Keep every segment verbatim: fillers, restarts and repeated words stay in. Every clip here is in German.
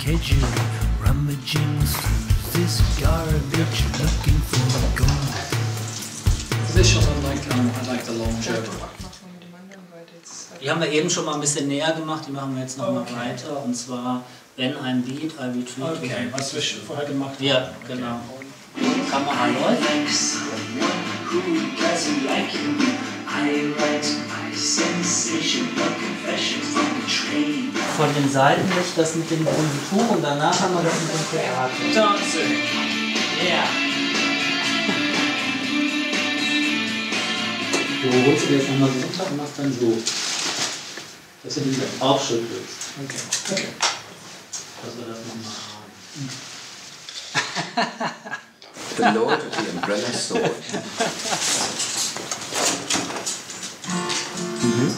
schedule, rummaging through this garbage, looking for gold. This shot I like, um, I like the long joke. Die haben wir eben schon mal ein bisschen näher gemacht, die machen wir jetzt noch Okay. mal weiter. Und zwar, wenn ein Beat, I retreat. Okay, was wir schon vorher gemacht haben. Ja, genau. Kamera läuft. Von den Seiten nicht das mit dem bunten Tuch und danach haben wir das mit dem Theater. Dancing. Yeah. Du holst dir jetzt nochmal so runter und machst dann so. Dass du den aufschüttelst. Okay. Okay. Dass wir das nochmal haben. The Lord of the Umbrella Sword. Mhm.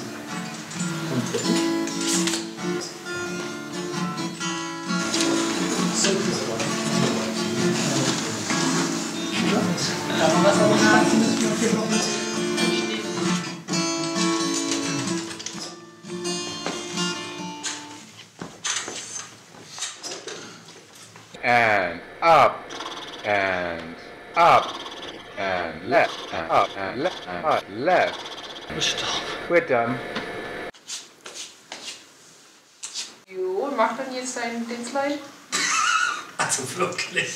Kann man was auch haben? And up, and up, and left, and up, and left, and up, left. Stop. We're done. Jo, mach dann jetzt dein Dingslein. Also wirklich.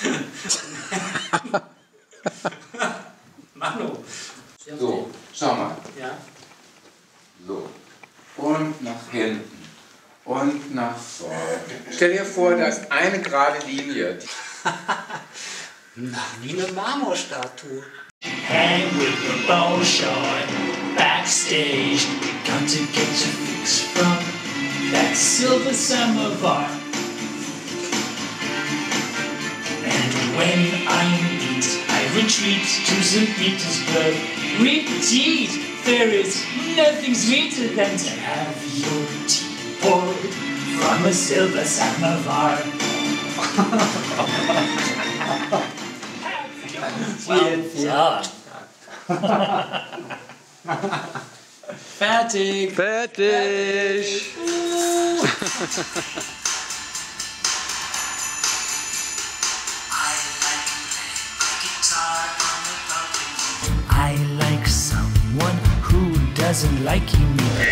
Manu. So, schau mal. Ja. So. Und nach hinten. Und nach vorne. Stell dir vor, da ist eine gerade Linie. Na, wie eine Marmorstatue. Hang with the bow shot backstage. Got to get your fix from that silver samovar. And when I eat, I retreat to Saint Petersburg. Repeat, there is nothing sweeter than to have your tea poured from a silver samovar. Vielen, ja. Fertig. Fertig! I like someone who doesn't like me.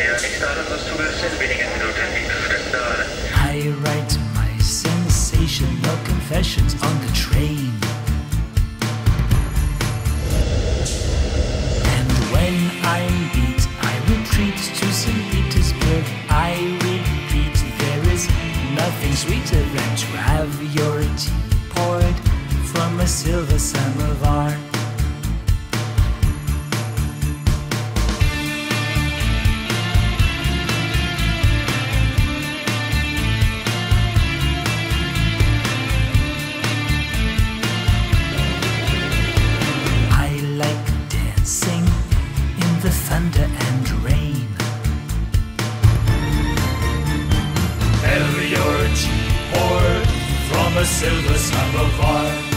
I write my sensational confessions on the train. And when I'm beat, I retreat to Saint Petersburg. I repeat, there is nothing sweeter than to have your tea poured from a silver samovar. I like dancing in the thunder and rain. Have your tea poured from a silver samovar.